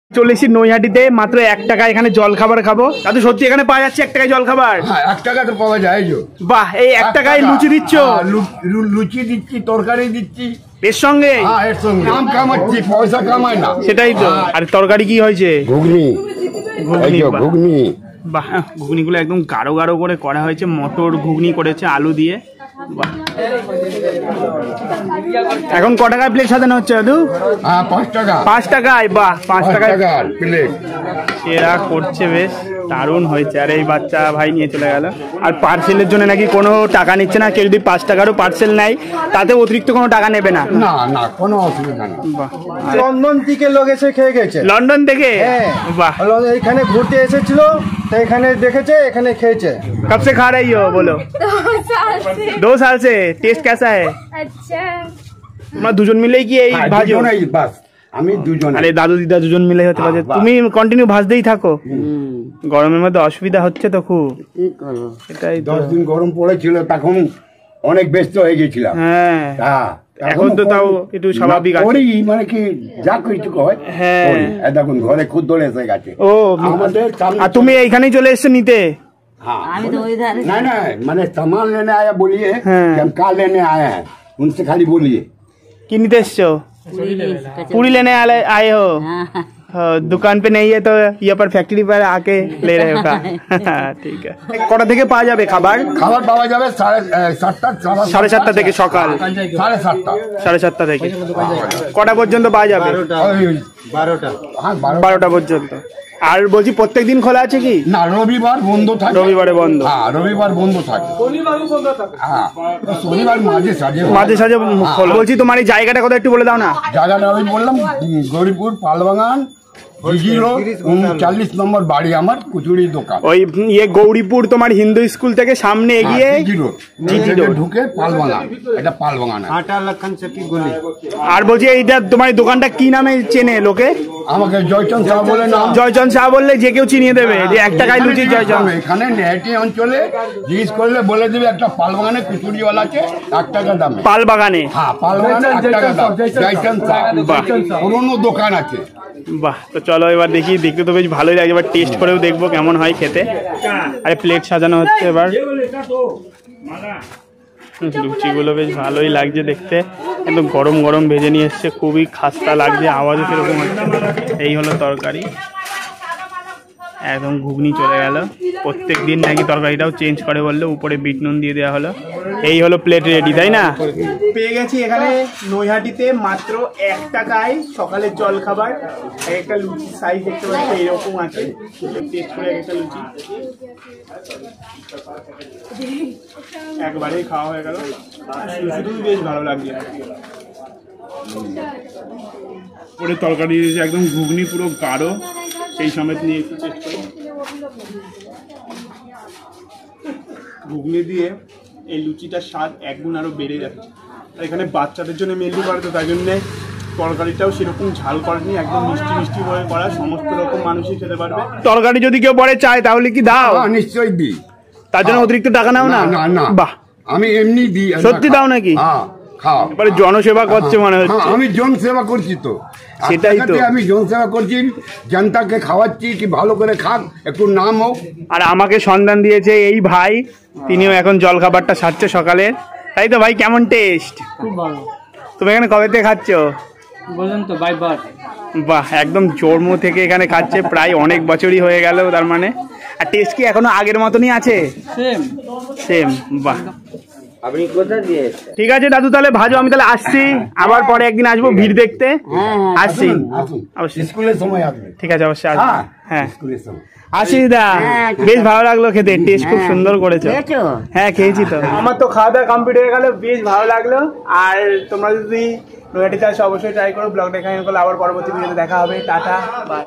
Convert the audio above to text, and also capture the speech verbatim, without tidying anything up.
চলে এসেছি নৈহাটিতে, মাত্র এক টাকা এখানে জল খাবার খাবো। দাদু সত্যি এখানে পাওয়া যাচ্ছে এক টাকায় জল খাবার? হ্যাঁ, এক টাকা তো পাওয়া যায়। বাহ, এই এক টাকায় লুচি দিচ্ছ? লুচি দিচ্ছি, তরকারি দিচ্ছি এর সঙ্গে। এর সঙ্গে নাম কামাচ্ছি, পয়সা কামাই না। সেটাই তো। আর তরকারি কি হয়েছে? ঘুগনি। ঘুগনি ঘুগনি বাহ, ঘুগনিগুলো একদম গাঢ় গাঢ় করে করা হয়েছে। মটর ঘুগনি করেছে আলু দিয়ে। বাহ, এখন ক টাকায় প্লেট সাজানো হচ্ছে দাদু? হ্যাঁ, পাঁচ টাকা। পাঁচ টাকায়? বাহ, পাঁচ টাকায় প্লেট এরা করছে, বেশ দারুণ হয়েছে। আর এই বাচ্চা ভাই নিয়ে চলে গেল। আর পার্সেলের জন্য নাকি কোনো টাকা নিচ্ছে না, কেউ যদি পাঁচ টাকারও পার্সেল নেয় তাতে অতিরিক্ত কোনো টাকা নেবে না। না না, কোনো অসুবিধা নেই। বাহ, লন্ডন থেকে লোক এসে খেয়ে গেছে। লন্ডন থেকে? বাহ, এখানে ঘুরতে এসেছিল, তো এখানে দেখেছে, এখানে খেয়েছে। कब से खा रही हो? बोलो। दो साल से। टेस्ट कैसा है? अच्छा। তোমরা দুজন মিলেই কি এই ভাজো? বাস আমি দুজন। আরে দাদু দিদা দুজন মিলে হতে পারে। তুমি কন্টিনিউ ভাজতেই থাকো? গরমের মধ্যে অসুবিধা হচ্ছে তো খুব। এটাই তো। দশ দিন গরম পড়েছিল, তখন অনেক ব্যস্ত হয়ে গেছিলাম। হ্যাঁ, হ্যাঁ, এখন তো তাও একটু স্বাভাবিক আছে। মানে কি যা কিছু হয়। হ্যাঁ, দেখুন ঘরে খুদ ধরে এসে গেছে। ও, আমাদের আর তুমি এইখানেই চলে এসছো নিতে? हाँ, नहीं नहीं, मैंने सामान लेने आया, बोलिए कि हम क्या लेने आए हैं, उनसे खाली बोलिए। কি নিতে এসছো? पूरी लेने आए आए हो? दुकान पे नहीं है तो यहाँ पर फैक्ट्री पर आके ले रहे हो का? ठीक है। কটা থেকে পাওয়া যাবে খাবার? খাবার পাওয়া যাবে সাড়ে সাতটা সাড়ে সাতটা থেকে সকাল সাড়ে সাতটা সাড়ে সাতটা থেকে কটা পর্যন্ত পাওয়া যাবে? বারোটা। হ্যাঁ, বারোটা পর্যন্ত। আর বলছি প্রত্যেক দিন খোলা আছে কি? না, রবিবার বন্ধ থাকে। রবিবারে বন্ধ? হ্যাঁ, রবিবার বন্ধ থাকে। হ্যাঁ, শনিবার মাঝে সাঝে মাঝে সাঝে খোলা। বলছি তোমার এই জায়গাটা কথা একটু বলে দাও না। জায়গাটা আমি বললাম, গৌরীপুর পালবাগান, উনচল্লিশ নম্বর বাড়ি আমার, কুচুরি দোকান। ওই ইয়ে গৌরীপুর তোমার হিন্দু স্কুল থেকে সামনে এগিয়ে ঢুকে পালবাগান, এটা পালবাগান। আর বলছি এইটা তোমার দোকানটা কি নামে চেনে লোকে? আমাকে জয়চন্দ শাহ বলে নাম। জয়চন্দ শাহ বললে যে কেউ চিনিয়ে দেবে যে এক টাকায় লুচি জয়চন্দ। এখানে নেহাটি অঞ্চলে জিজ্ঞেস করলে বলে দেবে একটা পালবাগানে কুচুরিওয়ালা আছে, এক টাকা দামে। পালবাগানে? হ্যাঁ, পালবাগানে এক টাকা দাম। জয়চন্দ শাহ পুরোনো দোকান আছে। বাহ, তো চলো এবার দেখি। দেখতে তো বেশ ভালোই লাগে, এবার টেস্ট করেও দেখবো কেমন হয় খেতে। আরে প্লেট সাজানো হচ্ছে এবার। লুচিগুলো বেশ ভালোই লাগছে দেখতে, একদম গরম গরম ভেজে নিয়ে এসছে, খুবই খাস্তা লাগছে, আওয়াজও সেরকম হচ্ছে। এই হলো তরকারি, একদম ঘুগনি চলে গেল। প্রত্যেক দিন নাকি তরকারিটাও চেঞ্জ করে বললো, উপরে বিট নুন দিয়ে দেওয়া হলো। এই হলো প্লেট রেডি, তাই না? পেয়ে গেছি এখানে নৈহাটিতে মাত্র এক টাকায় সকালের জল খাবার। একটা লুচি সাইজ দেখতে পাচ্ছি এরকম আছে। টেস্ট করে একটা লুচি একবারেই খাওয়া হয়ে গেল। শুধু বেশ ভালো লাগছে। পরে তরকারি একদম ঘুগনি পুরো গাঢ়, সেই সমেত নিয়ে একটু টেস্ট করি। ঘুগনি দিয়ে এই লুচিটার স্বাদ একগুণ আরো বেড়ে যাচ্ছে। আর এখানে বাচ্চাদের জন্য মেনলি করা, তো তাই জন্যে তরকারিটাও সেরকম ঝাল করেনি, একদম মিষ্টি মিষ্টি করে করা, সমস্ত রকম মানুষই খেতে পারবে। তরকারি যদি কেউ পরে চায় তাহলে কি দাও? নিশ্চয়ই দিই। তার জন্য অতিরিক্ত টাকা নাও না? না। বাহ, আমি এমনি দিই। সত্যি দাও নাকি? এবারে জনসেবা করছে মনে হচ্ছে। আমি জন সেবা করছি তো, সেটাই তো। আমি জন সেবা করছি, জনতাকে খাওয়াচ্ছি কি ভালো করে খাক, একটু নাম হোক। আর আমাকে সন্ধান দিয়েছে এই ভাই, তিনিও এখন জল খাবারটা সারছে সকালে, তাই তো ভাই? কেমন টেস্ট? খুব ভালো। তুমি এখানে কবে থেকে খাচ্ছ? বললাম তো, বাইবার। বাহ, একদম জন্ম থেকে এখানে খাচ্ছে, প্রায় অনেক বছরই হয়ে গেল তার মানে। আর টেস্ট কি এখনো আগের মতনই আছে? Same same. বাহ, আপনি কোথা দিয়ে? ঠিক আছে দাদু, তাহলে ভাজো, আমি তাহলে আসছি, আবার পরে একদিন আসবো ভিড় দেখতে। আসছি অবশ্যই, স্কুলের সময় আসবে। ঠিক আছে, অবশ্যই আসবো। হ্যাঁ, স্কুলের সময় আসি দা। বেশ ভালো লাগলো খেতে, টেস্ট খুব সুন্দর করেছো। হ্যাঁ, খেয়েছি তো। আমার তো খাওয়া দাওয়া কমপ্লিট হয়ে গেল, বেশ ভালো লাগলো। আর তোমরা যদি নৈহাটিতে আসো অবশ্যই ট্রাই করো। ব্লগটা এখানে করলে আবার পরবর্তী ভিডিওতে দেখা হবে। টাটা।